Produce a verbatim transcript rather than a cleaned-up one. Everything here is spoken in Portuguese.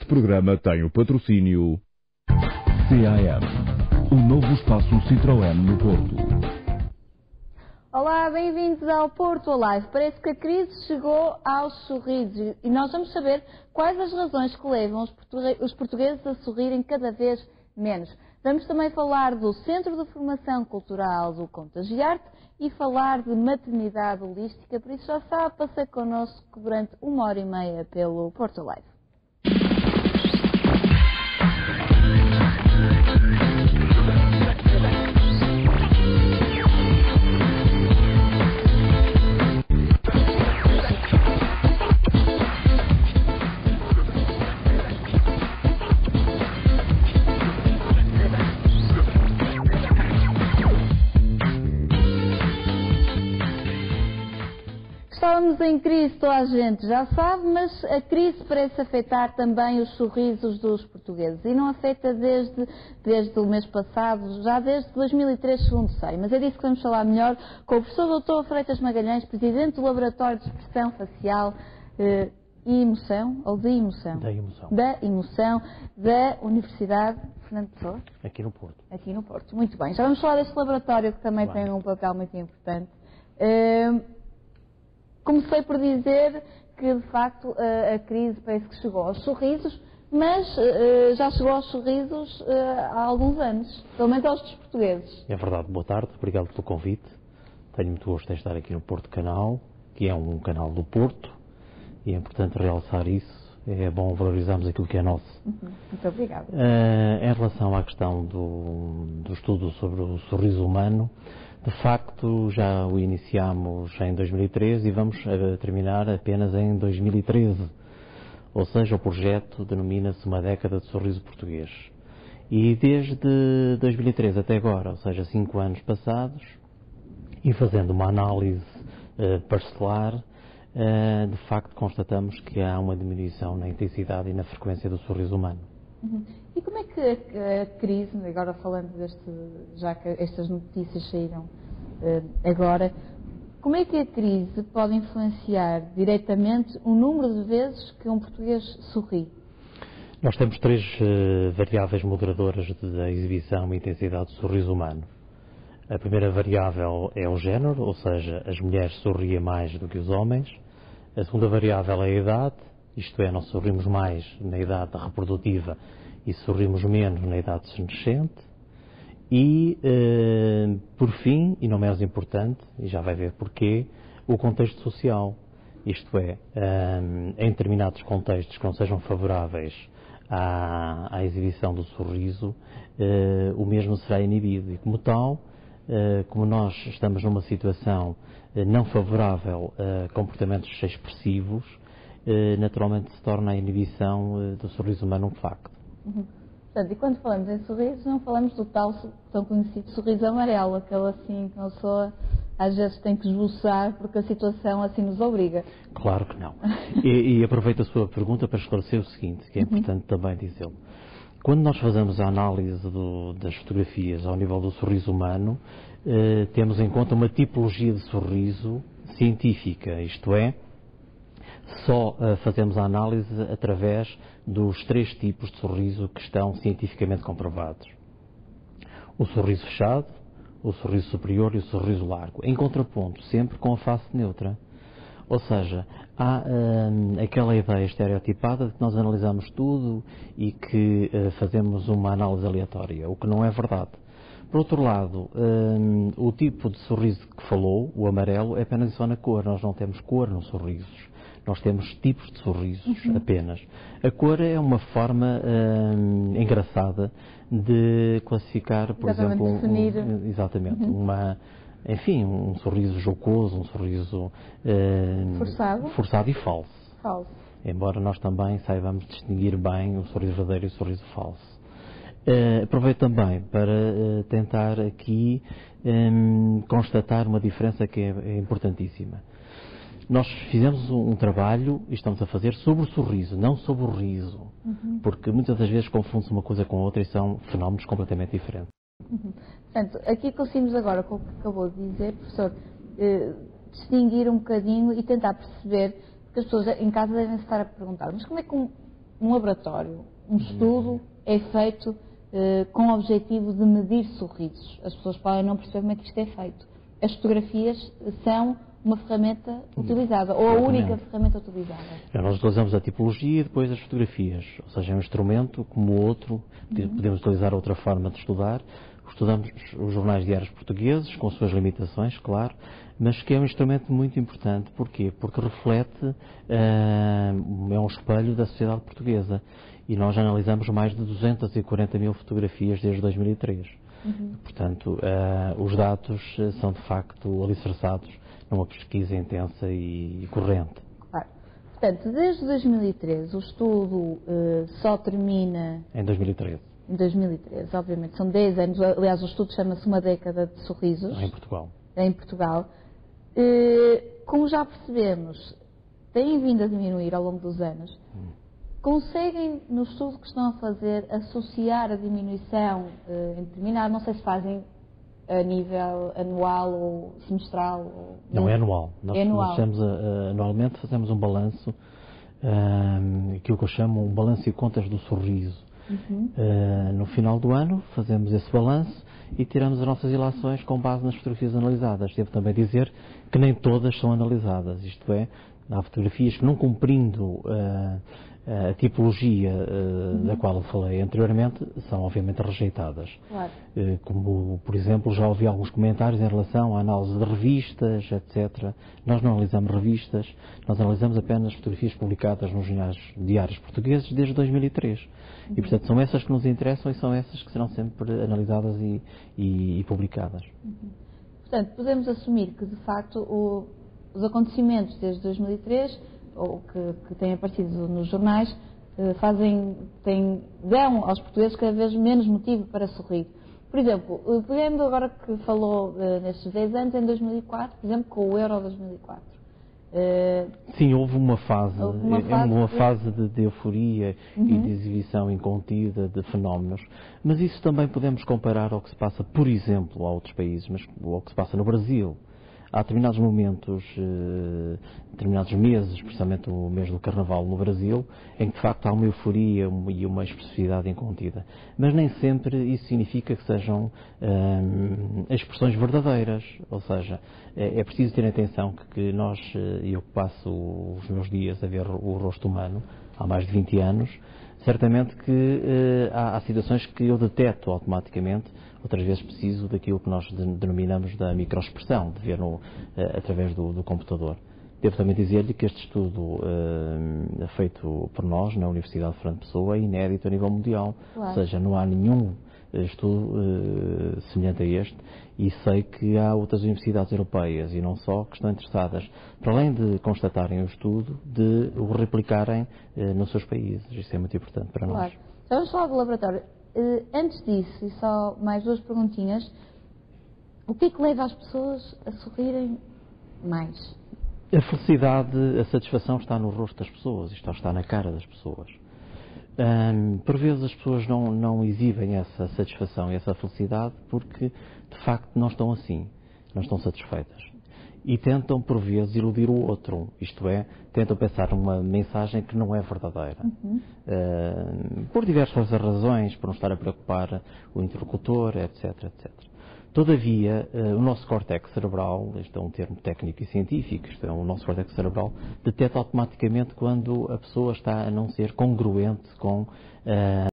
programa tem o patrocínio C A M, o novo espaço Citroën no Porto. Olá, bem-vindos ao Porto Alive. Parece que a crise chegou aos sorrisos e nós vamos saber quais as razões que levam os portugueses a sorrirem cada vez menos. Vamos também falar do Centro de Formação Cultural do Contagiarte e falar de maternidade holística, por isso já sabe, passei connosco durante uma hora e meia pelo Porto Alive. Estamos em crise, toda a gente já sabe, mas a crise parece afetar também os sorrisos dos portugueses e não afeta desde, desde o mês passado, já desde dois mil e três, segundo sei. Mas é disso que vamos falar melhor com o professor doutor Freitas Magalhães, presidente do Laboratório de Expressão Facial eh, e Emoção, ou de Emoção? Da Emoção. Da Emoção, da Universidade Fernando Pessoa? Aqui no Porto. Aqui no Porto, muito bem. Já vamos falar deste laboratório que também Bem. tem um papel muito importante. Eh, Comecei por dizer que, de facto, a, a crise parece que chegou aos sorrisos, mas uh, já chegou aos sorrisos uh, há alguns anos, pelo menos aos dos portugueses. É verdade. Boa tarde, obrigado pelo convite. Tenho muito gosto em estar aqui no Porto Canal, que é um canal do Porto, e é importante realçar isso. É bom valorizarmos aquilo que é nosso. Uhum. Muito obrigada. Uh, em relação à questão do, do estudo sobre o sorriso humano, de facto, já o iniciámos em dois mil e treze e vamos uh, terminar apenas em dois mil e treze. Ou seja, o projeto denomina-se Uma Década de Sorriso Português. E desde dois mil e treze até agora, ou seja, cinco anos passados, e fazendo uma análise uh, parcelar, uh, de facto constatamos que há uma diminuição na intensidade e na frequência do sorriso humano. Uhum. E como é que a, a crise, agora falando deste, já que estas notícias saíram uh, agora, como é que a crise pode influenciar diretamente o número de vezes que um português sorri? Nós temos três uh, variáveis moderadoras da exibição e intensidade do sorriso humano. A primeira variável é o género, ou seja, as mulheres sorriem mais do que os homens. A segunda variável é a idade, isto é, nós sorrimos mais na idade reprodutiva e sorrimos menos na idade senescente. E, eh, por fim, e não menos importante, e já vai ver porquê, o contexto social. Isto é, eh, em determinados contextos que não sejam favoráveis à, à exibição do sorriso, eh, o mesmo será inibido. E, como tal, eh, como nós estamos numa situação eh, não favorável a comportamentos expressivos, naturalmente se torna a inibição do sorriso humano um facto. Uhum. Portanto, e quando falamos em sorriso, não falamos do tal tão conhecido sorriso amarelo, aquele assim que a pessoa às vezes tem que esboçar porque a situação assim nos obriga. Claro que não. E, e aproveito a sua pergunta para esclarecer o seguinte, que é importante uhum. também dizê-lo. Quando nós fazemos a análise do, das fotografias ao nível do sorriso humano, eh, temos em conta uma tipologia de sorriso científica, isto é, só uh, fazemos a análise através dos três tipos de sorriso que estão cientificamente comprovados. O sorriso fechado, o sorriso superior e o sorriso largo, em contraponto, sempre com a face neutra. Ou seja, há uh, aquela ideia estereotipada de que nós analisamos tudo e que uh, fazemos uma análise aleatória, o que não é verdade. Por outro lado, um, o tipo de sorriso que falou, o amarelo, é apenas só na cor, nós não temos cor nos sorrisos. Nós temos tipos de sorrisos uhum. apenas. A cor é uma forma hum, engraçada de classificar, por exatamente, exemplo, definir. Um, exatamente, uhum. uma, enfim, um sorriso jocoso, um sorriso hum, forçado. forçado e falso. falso. Embora nós também saibamos distinguir bem o sorriso verdadeiro e o sorriso falso. Uh, aproveito também para uh, tentar aqui um, constatar uma diferença que é, é importantíssima. Nós fizemos um, um trabalho, e estamos a fazer, sobre o sorriso, não sobre o riso. Uhum. Porque muitas das vezes confunde-se uma coisa com outra e são fenómenos completamente diferentes. Uhum. Portanto, aqui conseguimos agora, com o que acabou de dizer, professor, eh, distinguir um bocadinho e tentar perceber, porque as pessoas em casa devem estar a perguntar, mas como é que um, um laboratório, um estudo é feito uh, com o objetivo de medir sorrisos. As pessoas podem não perceber como é que isto é feito. As fotografias são uma ferramenta utilizada, ou a única ferramenta utilizada. Nós utilizamos a tipologia e depois as fotografias, ou seja, é um instrumento como o outro, uhum. Podemos utilizar outra forma de estudar. Estudamos os jornais diários portugueses, com suas limitações, claro, mas que é um instrumento muito importante. Porquê? Porque reflete, uh, é um espelho da sociedade portuguesa. E nós analisamos mais de duzentas e quarenta mil fotografias desde dois mil e três. Uhum. Portanto, uh, os dados são de facto alicerçados numa pesquisa intensa e, e corrente. Claro. Portanto, desde dois mil e treze, o estudo uh, só termina... Em dois mil e treze. Em dois mil e treze, obviamente. São dez anos. Aliás, o estudo chama-se Uma Década de Sorrisos. Em Portugal. Em Portugal. Uh, como já percebemos, tem vindo a diminuir ao longo dos anos. Hum. Conseguem, no estudo que estão a fazer, associar a diminuição uh, em determinado, não sei se fazem a nível anual ou semestral? Ou... Não, é anual. Nós, é anual. Nós fazemos, uh, anualmente fazemos um balanço, uh, aquilo que eu chamo um balanço e contas do sorriso. Uhum. Uh, no final do ano fazemos esse balanço e tiramos as nossas ilações com base nas fotografias analisadas. Devo também dizer que nem todas são analisadas, isto é, há fotografias que não cumprindo uh, a tipologia uh, uhum. da qual eu falei anteriormente, são obviamente rejeitadas. Claro. Uh, como, por exemplo, já ouvi alguns comentários em relação à análise de revistas, etcétera. Nós não analisamos revistas, nós analisamos apenas fotografias publicadas nos jornais diários portugueses desde dois mil e três. Uhum. E, portanto, são essas que nos interessam e são essas que serão sempre analisadas e, e, e publicadas. Uhum. Portanto, podemos assumir que, de facto, o, os acontecimentos desde dois mil e três, ou que, que têm aparecido nos jornais, fazem, têm, dão aos portugueses cada vez menos motivo para sorrir. Por exemplo, pegando agora que falou uh, nestes dez anos, em dois mil e quatro, por exemplo, com o Euro dois mil e quatro. Uh, Sim, houve uma fase, houve uma fase, uma de... fase de, de euforia uhum. e de exibição incontida de fenómenos, mas isso também podemos comparar ao que se passa, por exemplo, a outros países, mas ao que se passa no Brasil. Há determinados momentos, eh, determinados meses, especialmente o mês do Carnaval no Brasil, em que de facto há uma euforia e uma expressividade incontida. Mas nem sempre isso significa que sejam eh, expressões verdadeiras. Ou seja, é, é preciso ter atenção que, que nós, eu que passo os meus dias a ver o rosto humano, há mais de vinte anos, certamente que eh, há, há situações que eu deteto automaticamente, outras vezes preciso daquilo que nós denominamos da microexpressão, de ver no, eh, através do, do computador. Devo também dizer-lhe que este estudo eh, feito por nós na Universidade de Fernando Pessoa é inédito a nível mundial, claro. Ou seja, não há nenhum estudo eh, semelhante a este e sei que há outras universidades europeias e não só que estão interessadas, para além de constatarem o estudo, de o replicarem eh, nos seus países. Isso é muito importante para claro. nós. Então, vamos falar do laboratório. Uh, antes disso, e só mais duas perguntinhas, o que é que leva as pessoas a sorrirem mais? A felicidade, a satisfação está no rosto das pessoas, isto está na cara das pessoas. Um, por vezes as pessoas não, não exibem essa satisfação e essa felicidade porque, de facto, não estão assim, não estão satisfeitas. E tentam, por vezes, iludir o outro, isto é, tentam pensar numa mensagem que não é verdadeira. Uhum. Uh, por diversas razões, por não estar a preocupar o interlocutor, etc, etcétera. Todavia, uh, o nosso córtex cerebral, isto é um termo técnico e científico, isto é o nosso córtex cerebral, detecta automaticamente quando a pessoa está a não ser congruente com uh,